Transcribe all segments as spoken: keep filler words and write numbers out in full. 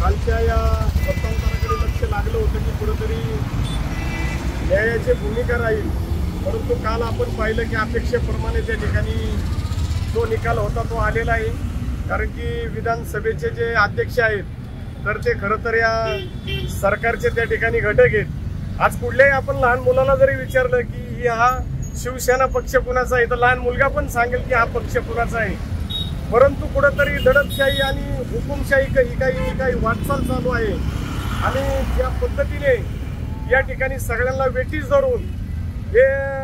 कालच्या या सत्तावताराकडे लक्ष लागलं होतं की कुठेतरी न्यायाची भूमिका राहील, परंतु काल आपण पाहिलं की अपेक्षेप्रमाणे त्या ठिकाणी जो निकाल होता तो आलेला आहे। कारण की विधानसभेचे जे अध्यक्ष आहेत तर ते खरं तर या सरकारचे त्या ठिकाणी घटक आहेत। आज कुठल्याही आपण लहान मुलाला जरी विचारलं की हा शिवसेना पक्ष कुणाचा आहे तर लहान मुलगा पण सांगेल की हा पक्ष कुणाचा आहे। परंतु कुठेतरी दडपशाही आणि हुकुमशाही ही काही काही वाटचाल चालू आहे आणि ज्या पद्धतीने या ठिकाणी सगळ्यांना वेठीस धरून हे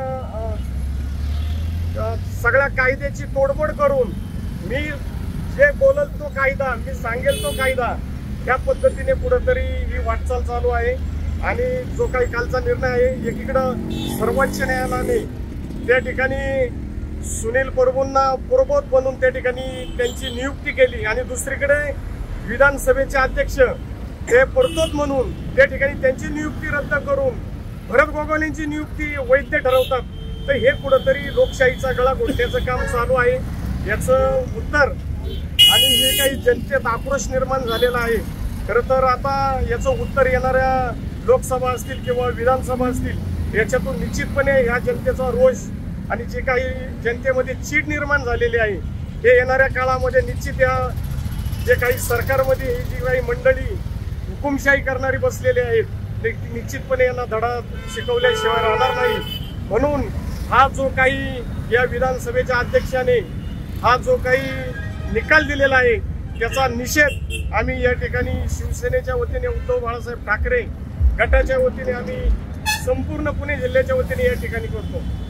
सगळ्या कायद्याची तोडफोड करून मी जे बोलल तो कायदा, मी सांगेल तो कायदा, या पद्धतीने कुठेतरी ही वाटचाल चालू आहे। आणि जो काही कालचा निर्णय आहे, एकीकडं सर्वोच्च न्यायालयाने त्या ठिकाणी सुनील प्रभूंना पुरबोध बनवून त्या ठिकाणी त्यांची नियुक्ती केली आणि दुसरीकडे विधानसभेचे अध्यक्ष हे परतोद म्हणून त्या ठिकाणी त्यांची नियुक्ती रद्द करून भरत गोगावलेंची नियुक्ती वैध ठरवतात। तर हे कुठेतरी लोकशाहीचा गळा घोटण्याचं काम चालू आहे, याचं उत्तर आणि हे काही जनतेत आक्रोश निर्माण झालेला आहे। खरं तर आता याचं उत्तर येणाऱ्या लोकसभा असतील किंवा विधानसभा असतील याच्यातून निश्चितपणे ह्या जनतेचा रोष आणि जे काही जनतेमध्ये चीड निर्माण झालेली आहे हे येणाऱ्या काळामध्ये निश्चित या जे काही सरकारमध्ये जी काही मंडळी हुकुमशाही करणारी बसलेली आहेत ते निश्चितपणे यांना धडा शिकवल्याशिवाय राहणार नाही। म्हणून हा जो काही या विधानसभेच्या अध्यक्षाने हा जो काही निकाल दिलेला आहे त्याचा निषेध आम्ही या ठिकाणी शिवसेनेच्या वतीने, उद्धव बाळासाहेब ठाकरे गटाच्या वतीने, आम्ही संपूर्ण पुणे जिल्ह्याच्या वतीने या ठिकाणी करतो।